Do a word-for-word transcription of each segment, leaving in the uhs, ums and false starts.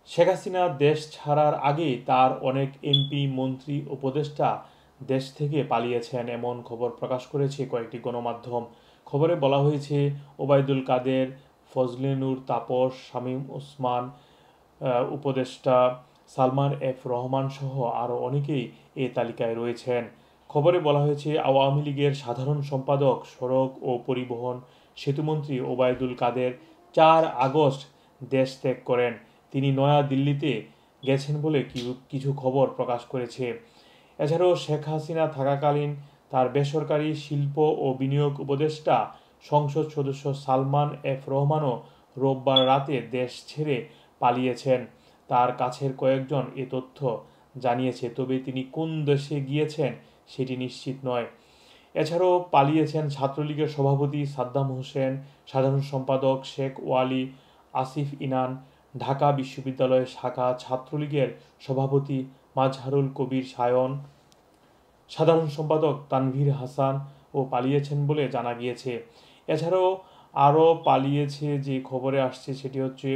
শেখ হাসিনা দেশ ছাড়ার আগেই তার অনেক এমপি, মন্ত্রী, উপদেষ্টা দেশ থেকে পালিয়েছেন এমন খবর প্রকাশ করেছে কয়েকটি গণমাধ্যম। খবরে বলা হয়েছে ওবায়দুল কাদের, ফজলে নূর তাপস, শামীম ওসমান, উপদেষ্টা সালমান এফ রহমান সহ আরও অনেকেই এ তালিকায় রয়েছেন। খবরে বলা হয়েছে আওয়ামী লীগের সাধারণ সম্পাদক, সড়ক ও পরিবহন সেতুমন্ত্রী ওবায়দুল কাদের চার আগস্ট দেশ ত্যাগ করেন। তিনি নয়া দিল্লিতে গেছেন বলে কিছু খবর প্রকাশ করেছে। এছাড়াও শেখ হাসিনা থাকাকালীন তার বেসরকারি শিল্প ও বিনিয়োগ উপদেষ্টা সংসদ সদস্য সালমান এফ রহমানও রোববার রাতে দেশ ছেড়ে পালিয়েছেন। তার কাছের কয়েকজন এ তথ্য জানিয়েছে, তবে তিনি কোন দেশে গিয়েছেন সেটি নিশ্চিত নয়। এছাড়াও পালিয়েছেন ছাত্রলীগের সভাপতি সাদ্দাম হোসেন, সাধারণ সম্পাদক শেখ ওয়ালি আসিফ ইনান, ঢাকা বিশ্ববিদ্যালয় শাখা ছাত্রলীগের সভাপতি মাজহারুল কবির সায়ন, সাধারণ সম্পাদক তানভীর হাসান ও পালিয়েছেন বলে জানা গিয়েছে। এছাড়াও আরও পালিয়েছে যে খবরে আসছে সেটি হচ্ছে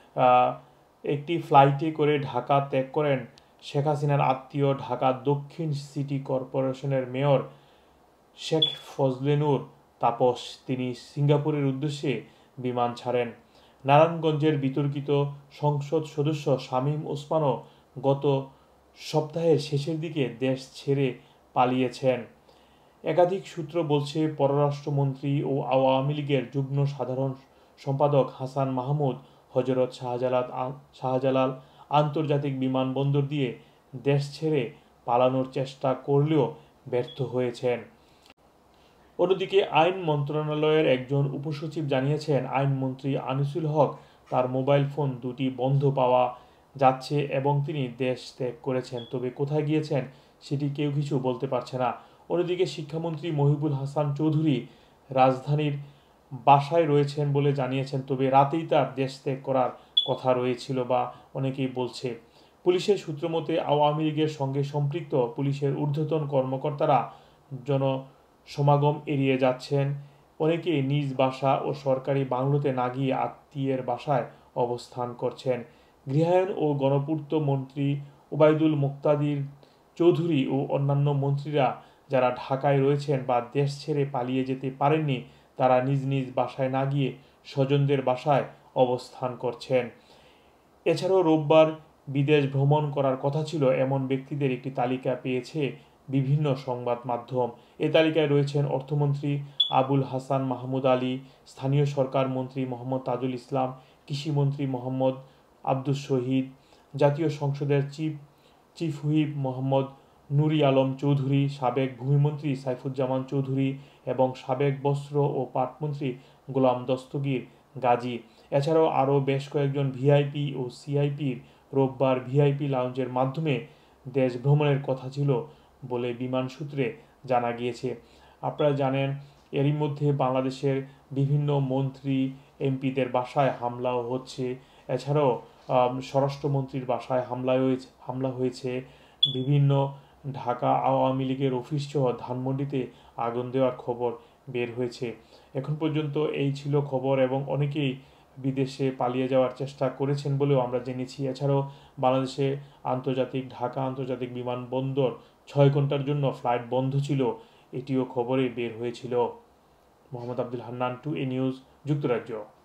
একটি ফ্লাইটে করে ঢাকা ত্যাগ করেন শেখ হাসিনার আত্মীয় ঢাকা দক্ষিণ সিটি কর্পোরেশনের মেয়র শেখ ফজলে নূর তাপস। তিনি সিঙ্গাপুরের উদ্দেশ্যে বিমান ছাড়েন। নারায়ণগঞ্জের বিতর্কিত সংসদ সদস্য শামীম ওসমানও গত সপ্তাহের শেষের দিকে দেশ ছেড়ে পালিয়েছেন। একাধিক সূত্র বলছে পররাষ্ট্রমন্ত্রী ও আওয়ামী লীগের যুগ্ম সাধারণ সম্পাদক হাসান মাহমুদ হযরত শাহজালাল শাহজালাল আন্তর্জাতিক বিমানবন্দর দিয়ে দেশ ছেড়ে পালানোর চেষ্টা করলেও ব্যর্থ হয়েছেন। অন্যদিকে আইন মন্ত্রণালয়ের একজন উপসচিব জানিয়েছেন, আইনমন্ত্রী আনিসুল হক তার মোবাইল ফোন দুটি বন্ধ পাওয়া যাচ্ছে এবং তিনি দেশ ত্যাগ করেছেন, তবে কোথায় গিয়েছেন সেটি কেউ কিছু বলতে পারছে না। অন্যদিকে শিক্ষামন্ত্রী মহিবুল হাসান চৌধুরী রাজধানীর বাসায় রয়েছেন বলে জানিয়েছেন, তবে রাতেই তার দেশ ত্যাগ করার কথা রয়েছিল বা অনেকেই বলছে। পুলিশের সূত্রমতে আওয়ামী লীগের সঙ্গে সম্পৃক্ত পুলিশের ঊর্ধ্বতন কর্মকর্তারা জন সমাগম এড়িয়ে যাচ্ছেন। অনেকেই নিজ বাসা ও সরকারি বাংলোতে না গিয়ে আত্মীয়ের বাসায় অবস্থান করছেন। গৃহায়ন ও গণপূর্ত মন্ত্রী ওবায়দুল মুক্তাদির চৌধুরী ও অন্যান্য মন্ত্রীরা যারা ঢাকায় রয়েছেন বা দেশ ছেড়ে পালিয়ে যেতে পারেননি, তারা নিজ নিজ বাসায় না গিয়ে স্বজনদের বাসায় অবস্থান করছেন। এছাড়াও রোববার বিদেশ ভ্রমণ করার কথা ছিল এমন ব্যক্তিদের একটি তালিকা পেয়েছে বিভিন্ন সংবাদ মাধ্যম। এ তালিকায় রয়েছেন অর্থমন্ত্রী আবুল হাসান মাহমুদ আলী, স্থানীয় সরকার মন্ত্রী মোহাম্মদ তাজুল ইসলাম, কৃষিমন্ত্রী মোহাম্মদ আব্দুস শহীদ, জাতীয় সংসদের chief chief whip Mohammad Nuri Alam Chowdhury, সাবেক ভূমিমন্ত্রী সাইফুজ্জামান চৌধুরী এবং সাবেক বস্ত্র ও পাটমন্ত্রী গোলাম দস্তগীর গাজী। এছাড়াও আরও বেশ কয়েকজন ভিআইপি ও সিআইপির রোববার ভিআইপি লাউঞ্জের মাধ্যমে দেশ ভ্রমণের কথা ছিল বলে বিমান সূত্রে জানা গিয়েছে। আপনারা জানেন এরই মধ্যে বাংলাদেশের বিভিন্ন মন্ত্রী এমপিদের বাসায় হামলাও হচ্ছে। এছাড়াও স্বরাষ্ট্রমন্ত্রীর বাসায় হামলা হয়েছে হামলা হয়েছে বিভিন্ন ঢাকা আওয়ামী লীগের অফিস সহ ধানমন্ডিতে আগুন দেওয়ার খবর বের হয়েছে। এখন পর্যন্ত এই ছিল খবর এবং অনেকেই বিদেশে পালিয়ে যাওয়ার চেষ্টা করেছেন বলেও আমরা জেনেছি। এছাড়াও বাংলাদেশে আন্তর্জাতিক ঢাকা আন্তর্জাতিক বিমানবন্দর ছয় ঘন্টার জন্য ফ্লাইট বন্ধ ছিল, এটিও খবরে বের হয়েছিল। Mohammad Abdul Hannan, to a news, যুক্তরাজ্য।